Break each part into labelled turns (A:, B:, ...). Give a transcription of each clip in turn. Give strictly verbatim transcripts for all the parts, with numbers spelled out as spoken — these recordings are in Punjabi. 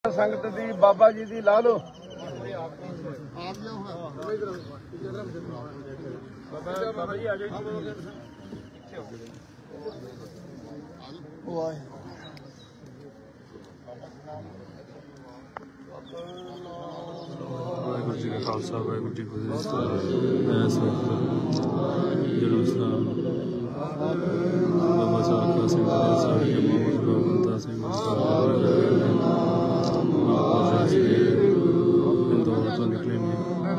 A: संगत दी बाबा जी दी ला लो।
B: वाहिगुरू जी का खालसा वाहिगुरू जी की फतेह। इस वक्त जलूसा बाबा साहब सिंह साहब के मोहम्मद बाबा सिंह इंदौर तो निकलेंगे।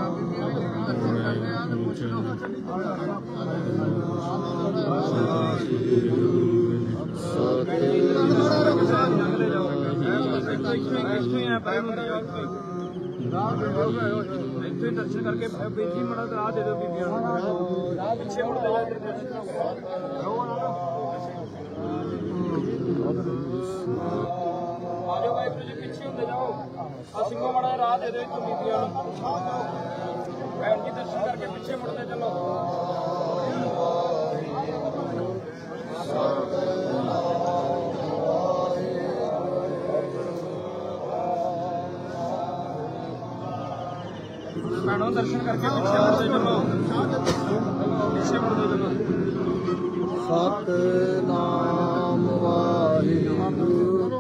A: दर्शन करके बेटी मड़ा राह दे दो बीबियां पीछे मुड़ते जाओ वाहिगुरू जी पीछे होंदे जाओ सिंघों मड़ा राह दे दो बीबियां भैन जी दर्शन करके पीछे मुड़ते चलो। भैनों दर्शन करके पीछे मुड़ते चलो पीछे मुड़ते चलो।
C: सतनाम वाहिगुरू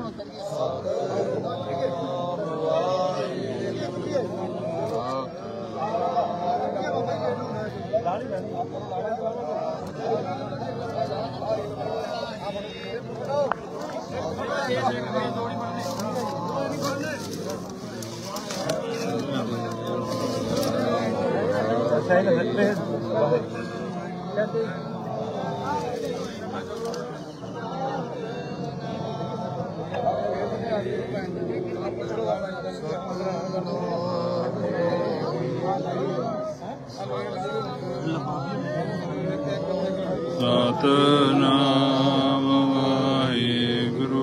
B: सतनाम वाहिगुरू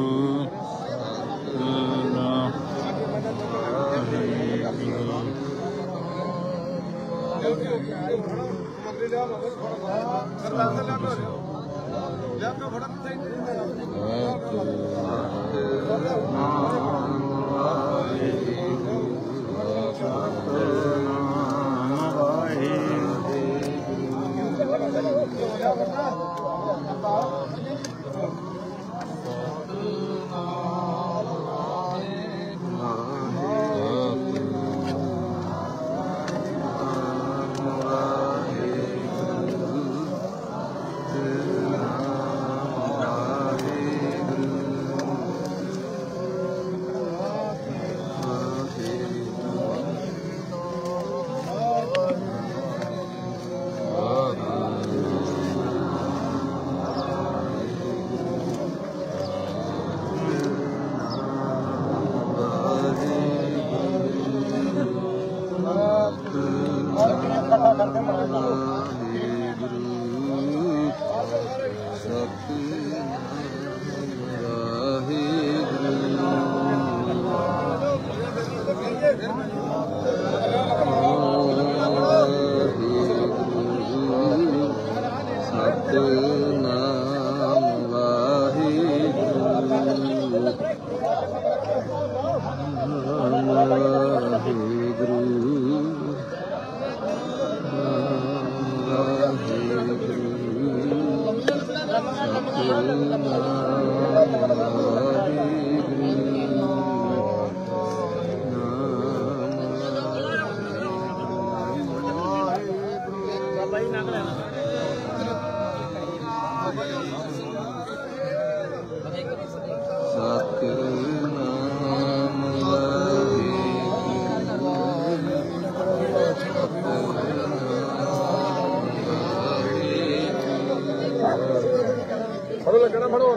A: फड़ो लगना फड़ो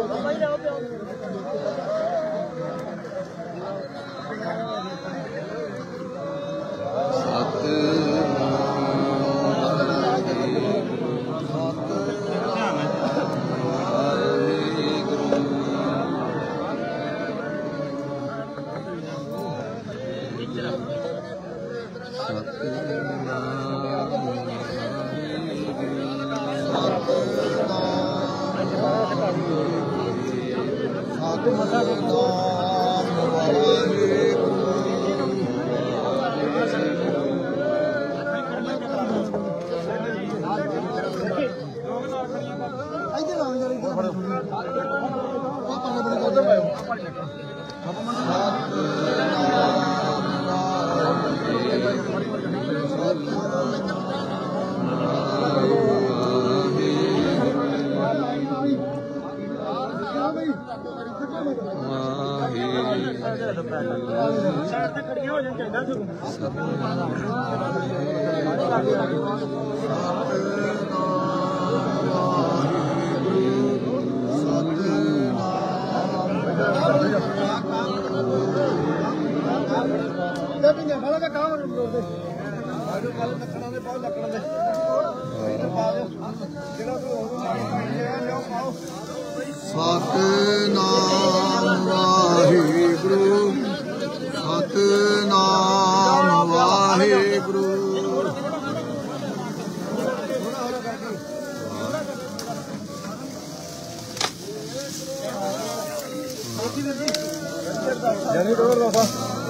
C: सतनाम वाहिगुरू
A: ਸਾਈਡ ਤੇ ਖੜੀਆਂ ਹੋ ਜਾਣ ਚਾਹੀਦਾ ਸਗੋਂ
C: ਸਤਿਨਾਮ ਵਾਹਿਗੁਰੂ ਸਤਿਨਾਮ ਵਾਹਿਗੁਰੂ
A: ਜਨੀ ਡੋਰ ਬਾਬਾ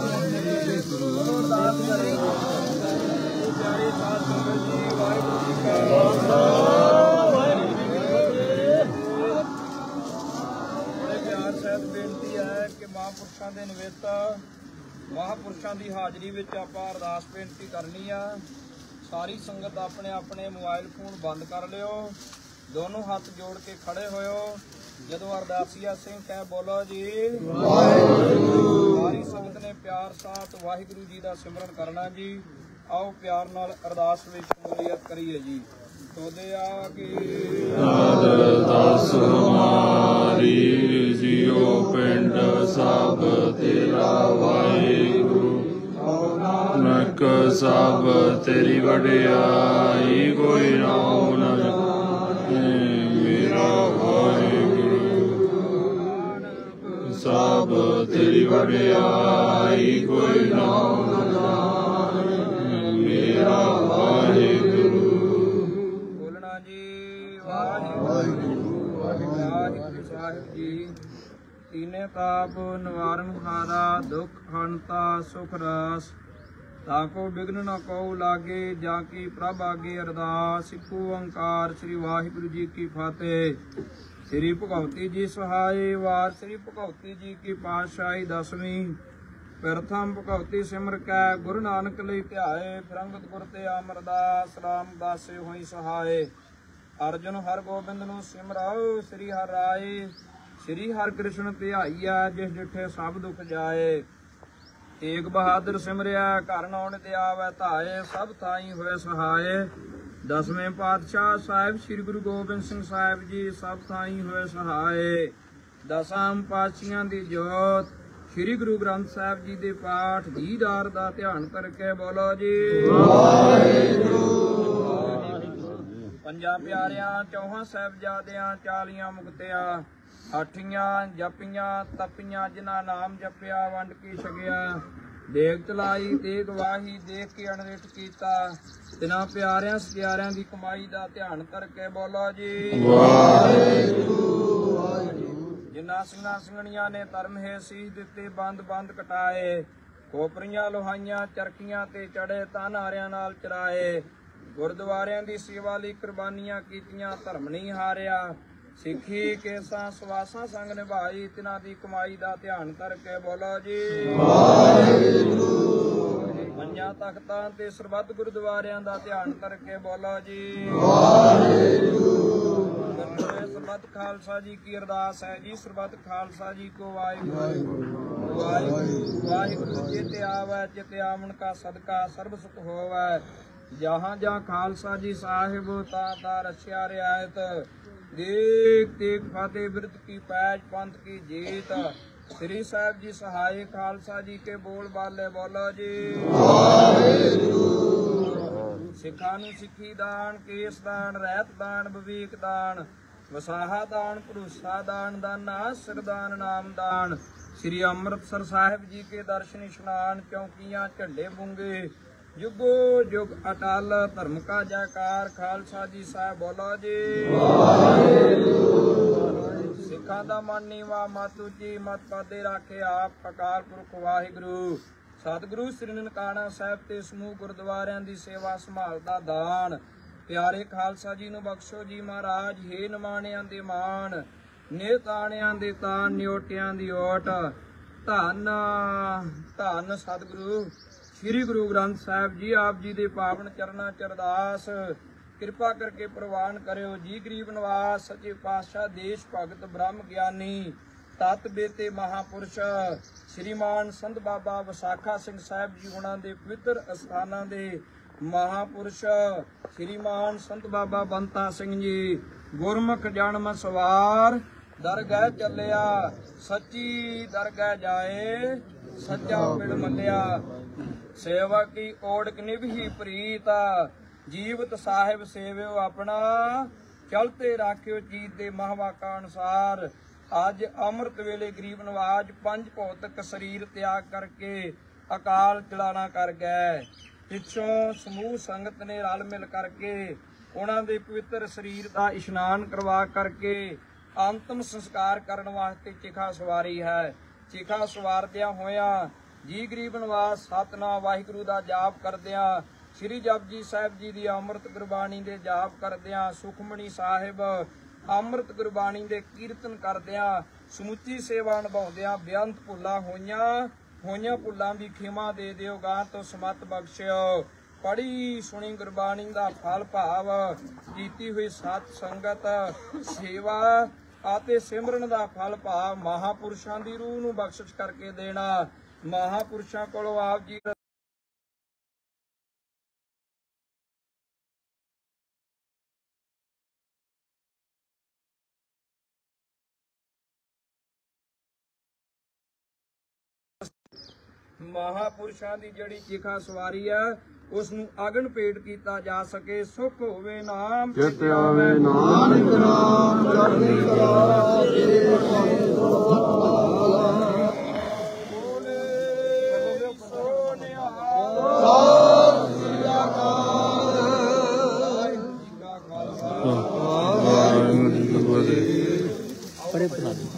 A: ਬੇਨਤੀ ਹੈ ਕਿ ਮਹਾਂਪੁਰਸ਼ਾਂ ਦੇ ਨਿਵੇਤਾ ਮਹਾਂਪੁਰਸ਼ਾਂ ਦੀ ਹਾਜ਼ਰੀ ਵਿੱਚ ਆਪਾਂ ਅਰਦਾਸ ਬੇਨਤੀ ਕਰਨੀ ਆ। ਸਾਰੀ ਸੰਗਤ ਆਪਣੇ ਆਪਣੇ ਮੋਬਾਈਲ ਫੋਨ ਬੰਦ ਕਰ ਲਿਓ, ਦੋਨੋਂ ਹੱਥ ਜੋੜ ਕੇ ਖੜੇ ਹੋਇਓ। ਜਦੋਂ ਅਰਦਾਸੀਆ ਸਿੰਘ ਕਹਿ ਬੋਲੋ ਜੀ ਵਾਹਿਗੁਰੂ, ਸਾਰੀ ਸੰਗਤ ਨੇ ਪਿਆਰ ਸਾਥ ਵਾਹਿਗੁਰੂ ਜੀ ਦਾ ਸਿਮਰਨ ਕਰਨਾ ਜੀ। ਆਓ ਪਿਆਰ ਨਾਲ ਅਰਦਾਸ ਵਿੱਚ ਸ਼ਮੂਲੀਅਤ ਕਰੀਏ ਜੀ। ਤੋਦਿਆ ਕੀ
B: ਅਰਦਾਸ ਹਮਾਰੀ ਜਿਉ ਪਿੰਡ ਸਭ ਤੇਰਾ ਵਾਹਿਗੁਰੂ, ਨਕ ਸਭ ਤੇਰੀ ਵਡਿਆਈ, ਕੋਈ ਨਾਮ ਨ ਜਾਣੇ ਮੇਰਾ ਵਾਹਿਗੁਰੂ। ਸਭ ਤੇਰੀ ਵਡਿਆਈ, ਕੋਈ ਨਾਮ ਨ ਜਾਣੇ ਮੇਰਾ ਵਾਹਿਗੁਰੂ। ਵਾਹਿਗੁਰੂ ਸਾਹਿਬ ਜੀ। ਤੀਨੇ ਤਾਪ ਨਿਵਾਰਨ ਹਾਰਾ, ਦੁਖ ਹੰਤਾ ਸੁਖ ਰਾਸ, ਤਾਕੋ ਬਿਗਨ ਨ ਕਉ ਲਾਗੇ, ਜਾਂ ਕੀ ਪ੍ਰਭ ਆਗੇ ਅਰਦਾਸ। ਇਕ ਓੰਕਾਰ ਸ੍ਰੀ ਵਾਹਿਗੁਰੂ ਜੀ ਕੀ ਫਤਿਹ। ਸ੍ਰੀ ਭਗਵਤੀ ਜੀ ਸਹਾਏ। ਵਾਰ ਸ੍ਰੀ ਭਗਵਤੀ ਜੀ ਕੀ ਪਾਤਸ਼ਾਹੀ ਦਸਵੀਂ। ਪ੍ਰਥਮ ਭਗਵਤੀ ਸਿਮਰ ਕੈ ਗੁਰੂ ਨਾਨਕ ਲਈ ਧਿਆਏ, ਫਿਰੰਗਤ ਗੁਰ ਤੇ ਅਮਰਦਾਸ ਰਾਮਦਾਸੇ ਹੋਈ ਸਹਾਏ। ਅਰਜੁਨ ਹਰ ਗੋਬਿੰਦ ਨੂੰ ਸਿਮਰਾਓ, ਸ੍ਰੀ ਹਰਿ ਰਾਏ ਸ੍ਰੀ ਹਰਿ ਕ੍ਰਿਸ਼ਨ ਧਿਆਈਆ, ਜਿਸ ਜਿਠੇ ਸਭ ਦੁਖ ਜਾਏ। ਤੇਗ ਬਹਾਦਰ ਸਿਮਰਿਆ, ਘਰ ਨੌਣ ਤੇ ਆਵੈ ਧਾਏ, ਸਭ ਥਾਈ ਹੋਏ ਸਹਾਏ। ਦਸਵੇਂ ਪਾਤਸ਼ਾਹ ਸਾਹਿਬ ਸ੍ਰੀ ਗੁਰੂ ਗੋਬਿੰਦ ਸਿੰਘ ਸਾਹਿਬ ਜੀ, ਸਭ ਥਾਈ ਹੋਏ ਸਹਾਏ। ਦਸਾਂ ਪਾਤਸ਼ਾਹਾਂ ਦੀ ਜੋਤ ਸ੍ਰੀ ਗੁਰੂ ਗ੍ਰੰਥ ਸਾਹਿਬ ਜੀ ਦੇ ਪਾਠ ਦੀਦਾਰ ਦਾ ਧਿਆਨ ਕਰਕੇ ਬੋਲੋ ਜੀ ਵਾਹਿਗੁਰੂ। ਪੰਜਾਂ ਪਿਆਰਿਆਂ ਚੌਹਾਂ ਸਾਹਿਬਜ਼ਾਦਿਆਂ, ਚਾਲੀਆਂ ਮੁਕਤਿਆਂ, ਆਠੀਆਂ ਜਪੀਆਂ ਤਪੀਆਂ, ਜਿਨ੍ਹਾਂ ਨਾਮ ਜਪਿਆ ਵੰਡ ਕੇ ਛਕਿਆ। ਦੇਗ ਚਲਾਈ ਦੇਗ ਵਾਹੀ, ਦੇਖ ਕੇ ਅਣਰਿਠ ਕੀਤਾ। ਤਿਨਾਂ ਪਿਆਰਿਆਂ ਸਤਿਆਰਿਆਂ ਦੀ ਕਮਾਈ ਦਾ ਧਿਆਨ ਕਰਕੇ ਬੋਲੋ ਜੀ ਵਾਹਿਗੁਰੂ ਵਾਹਿਗੁਰੂ। ਜਿਨ੍ਹਾਂ ਸਿੰਘਾਂ ਸਿੰਘਣੀਆਂ ਨੇ ਧਰਮ ਹੈ ਸੀਸ ਦਿੱਤੇ, ਬੰਦ ਬੰਦ ਕਟਾਏ। ਖੋਪਰੀਆਂ ਲੋਹਾਈਆਂ ਚਰਖੀਆਂ ਤੇ ਚੜੇ, ਤਨ ਹਾਰਿਆਂ ਨਾਲ ਚਰਾਏ। ਗੁਰਦੁਆਰਿਆਂ ਦੀ ਸੇਵਾ ਲਈ ਕੁਰਬਾਨੀਆਂ ਕੀਤੀਆਂ, ਧਰਮ ਨਹੀਂ ਹਾਰਿਆ। ਸਿੱਖੀ ਕੇਸਾਂ ਸਵਾਸਾਂ ਸੰਗ ਨਿਭਾਈ, ਤਿਨਾਂ ਦੀ ਕਮਾਈ ਦਾ ਧਿਆਨ ਕਰਕੇ ਬੋਲੋ ਜੀ ਵਾਹਿਗੁਰੂ। ਪੰਜਾਂ ਤਖਤਾਂ ਤੇ ਸਰਬੱਤ ਗੁਰਦੁਆਰਿਆਂ ਦਾ ਧਿਆਨ ਕਰਕੇ ਬੋਲੋ ਜੀ ਵਾਹਿਗੁਰੂ। ਸਰਬੱਤ ਖਾਲਸਾ ਜੀ ਕੀ ਅਰਦਾਸ ਹੈ ਜੀ, ਸਰਬੱਤ ਖਾਲਸਾ ਜੀ ਕੋ ਵਾਹਿਗੁਰੂ ਵਾਹਿਗੁਰੂ ਵਾਹਿਗੁਰੂ। ਚਿਤ ਆਵੈ ਚਿਤ ਆਵਣ ਕਾ ਸਦਕਾ, ਸਰਬ ਸੁਖ ਹੋਵੈ। ਜਹਾਂ ਜਹਾਂ ਖਾਲਸਾ ਜੀ ਸਾਹਿਬ, ਤਾ ਤਾ ਰਸਿਆ ਰਿਆਇਤ। ਦੇਖ ਦੇਖ ਫਤਿਹ ਬਿਰਧ ਕੀ ਪੈਜ, ਪੰਥ ਕੀ ਜੀਤ। ਸ੍ਰੀ ਸਾਹਿਬ ਜੀ ਸਹਾਏ, ਖਾਲਸਾ ਜੀ ਕੇ ਬੋਲ ਬਾਲੇ ਬੋਲੋ ਜੀ ਵਾਹਿਗੁਰੂ। ਸਿੱਖਾਂ ਨੂੰ ਸਿੱਖੀ ਦਾਨ, ਕੇਸ ਦਾਨ, ਰਹਿਤ ਦਾਨ, ਵਿਵੇਕ ਦਾਨ, ਵਸਾਹਾ ਦਾਨ, ਭਰੋਸਾ ਦਾਨ, ਦਾਨਾ ਸਰਦਾਨ ਨਾਮ ਦਾਨ। ਸ੍ਰੀ ਅੰਮ੍ਰਿਤਸਰ ਸਾਹਿਬ ਜੀ ਕੇ ਦਰਸ਼ਨ ਇਸ਼ਨਾਨ, ਚੌਕੀਆਂ ਝੰਡੇ ਬੁੰਗੇ, ਜੁਗੋ ਜੁਗ ਅਟਲ ਧਰਮ ਕਾ ਜੈਕਾਰ। ਖਾਲਸਾ ਜੀ ਸਾਹਿਬ ਬੋਲੋ ਜੀ ਵਾਹਿਗੁਰੂ। ਸਿੱਖਾਂ ਦਾ ਮਨ ਨੀਵਾ, ਮਤ ਉੱਚੀ, ਮਤ ਪਾਦੇ ਰਾਖੇ ਆਪ, ਅਕਾਲ ਪੁਰਖ ਵਾਹਿਗੁਰੂ। ਸਤਿਗੁਰੂ ਸ੍ਰੀ ਨਨਕਾਣਾ ਸਾਹਿਬ ਤੇ ਸਮੂਹ ਗੁਰਦੁਆਰਿਆਂ ਦੀ ਸੇਵਾ ਸੰਭਾਲ ਦਾ ਦਾਨ। ਪਿਆਰੇ ਖਾਲਸਾ ਜੀ ਨੂੰ ਬਖਸ਼ੋ ਜੀ ਮਹਾਰਾਜ। ਹੇ ਨਿਮਾਣਿਆਂ ਦੇ ਮਾਣ, ਨੇਤਾਣਿਆਂ ਦੇ ਤਾਣ, ਨਿਓਟਿਆਂ ਦੀ ਓਟ। ਧੰਨ ਧੰਨ ਸਤਿਗੁਰੂ ਸ੍ਰੀ ਗੁਰੂ ਗ੍ਰੰਥ ਸਾਹਿਬ ਜੀ। ਆਪ ਜੀ ਦੇ ਪਾਵਨ ਚਰਨਾਂ ਚ ਅਰਦਾਸ, ਕਿਰਪਾ ਕਰਕੇ ਪ੍ਰਵਾਨ ਕਰਿਓ ਜੀ। ਗਰੀਬ ਨਿਵਾਸ ਸੱਚੇ ਪਾਤਸ਼ਾਹ, ਦੇਸ਼ ਭਗਤ ਬ੍ਰਹਮ ਗਿਆਨੀ, ਤਤ ਬੇਤੇ ਮਹਾਪੁਰਸ਼ ਸ਼੍ਰੀਮਾਨ ਸੰਤ ਬਾਬਾ ਵਿਸਾਖਾ ਸਿੰਘ ਸਾਹਿਬ ਜੀ ਉਹਨਾਂ ਦੇ ਪਵਿੱਤਰ ਅਸਥਾਨਾਂ ਦੇ ਮਹਾਪੁਰਸ਼ ਸ਼੍ਰੀਮਾਨ ਸੰਤ ਬਾਬਾ ਬੰਤਾ ਸਿੰਘ ਜੀ ਗੁਰਮੁਖ ਜਨਮ ਸਵਾਰ ਦਰਗਾਹ ਚੱਲਿਆ ਸੱਚੀ ਦਰਗਾਹ ਜਾਏ ਸੱਚਾ ਮਿਲ ਮੰਨਿਆ ਸੇਵਾ ਕੀ ਓੜਕ ਨਿਭੀ ਪ੍ਰੀਤ ਜੀਵਤ ਸਾਹਿਬ ਸੇਵਿਓ ਆਪਣਾ ਚਲਤੇ ਰਾਖਿਓ ਚੀਤ ਦੇ ਮਹਾਵਾਕਾ ਅਨੁਸਾਰ ਅੱਜ ਅੰਮ੍ਰਿਤ ਵੇਲੇ ਗਰੀਬ ਨਵਾਜ ਪੰਜ ਭੌਤਿਕ ਸਰੀਰ ਤਿਆਗ ਕਰਕੇ ਅਕਾਲ ਚਲਾਣਾ ਕਰ ਗਏ। ਪਿੱਛੋਂ ਸਮੂਹ ਸੰਗਤ ਨੇ ਰਲ ਮਿਲ ਕਰਕੇ ਉਹਨਾਂ ਦੇ ਪਵਿੱਤਰ ਸਰੀਰ ਦਾ ਇਸ਼ਨਾਨ ਕਰਵਾ ਕਰਕੇ ਅੰਤਮ ਸੰਸਕਾਰ ਕਰਨ ਵਾਸਤੇ ਚਿਖਾ ਸਵਾਰੀ ਹੈ। ਚਿਖਾ ਸਵਾਰਦਿਆਂ ਹੋਇਆਂ ਜੀ ਗਰੀਬ ਨਵਾਜ ਸਤਨਾਮ ਵਾਹਿਗੁਰੂ ਦਾ ਜਾਪ ਕਰਦਿਆਂ ਸ੍ਰੀ ਜਪਜੀ ਸਾਹਿਬ ਜੀ ਦੀ ਅੰਮ੍ਰਿਤ ਗੁਰਬਾਣੀ ਦੇ ਜਾਪ ਕਰਦਿਆਂ ਸੁਖਮਣੀ ਸਾਹਿਬ ਅੰਮ੍ਰਿਤ ਗੁਰਬਾਣੀ ਦੇ ਕੀਰਤਨ ਕਰਦਿਆਂ ਸਮੁੱਚੀ ਸੇਵਾ ਨਿਭਾਉਂਦਿਆਂ ਬੇਅੰਤ ਭੁੱਲਾਂ ਹੋਈਆਂ ਹੋਈਆਂ ਭੁੱਲਾਂ ਦੀ ਖਿਮਾ ਦੇ ਦਿਓ ਗਾਂ ਤੋਂ ਸਮਤ ਬਖਸ਼ਿਓ। ਪੜੀ ਸੁਣੀ ਗੁਰਬਾਣੀ ਦਾ ਫਲ ਭਾਵ ਕੀਤੀ ਹੋਈ ਸਤ ਸੰਗਤ ਸੇਵਾ ਅਤੇ ਸਿਮਰਨ ਦਾ ਫਲ ਭਾਵ ਮਹਾਪੁਰਸ਼ਾਂ ਦੀ ਰੂਹ ਨੂੰ ਬਖਸ਼ਿਸ਼ ਕਰਕੇ ਦੇਣਾ। ਮਹਾਪੁਰਸ਼ਾਂ ਕੋਲੋਂ ਆਪ ਜੀ ਮਹਾਪੁਰਸ਼ਾਂ ਦੀ ਜਿਹੜੀ ਚਿਖਾ ਸਵਾਰੀ ਹੈ ਉਸ ਨੂੰ ਅਗਨ ਭੇਟ ਕੀਤਾ ਜਾ ਸਕੇ। ਸੁਖ ਹੋਵੇ ਨਾਮ
C: ਚਿਤ ਆਵੇ ਨਾਨਕ ਨਾਮ ਚੜ੍ਹਦੀ ਕਲਾ ਦੇ
D: ਬੜੇ ਬਣਾ ਦੇ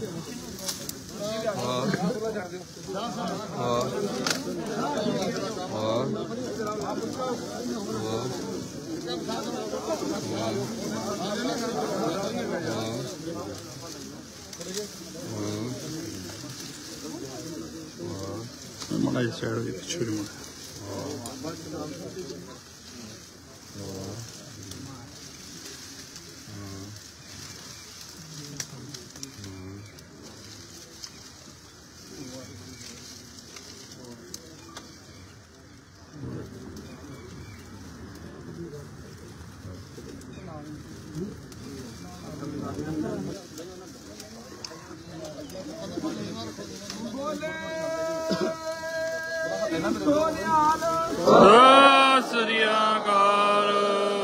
D: ਮਾੜਾ ਜਿਹਾ ਸਾਈਡ ਵਿੱਚ ਛੁਰੀ ਮਾਰ ਸ੍ਰੀ ਅਕਾਲ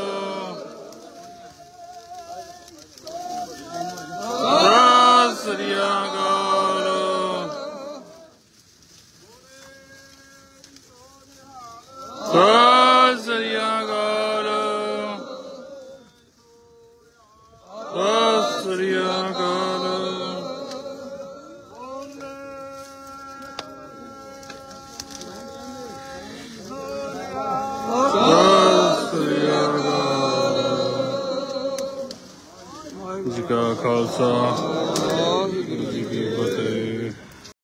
D: ਸ੍ਰੀ ਅਕਾਲ ਸ੍ਰੀ ਅਕਾਲ ਸ੍ਰੀ ਅਕਾਲ ਜੀ ਕਾ ਖਾਲਸਾ ਵਾਹਿਗੁਰੂ ਜੀ ਕੀ ਫਤਿਹ।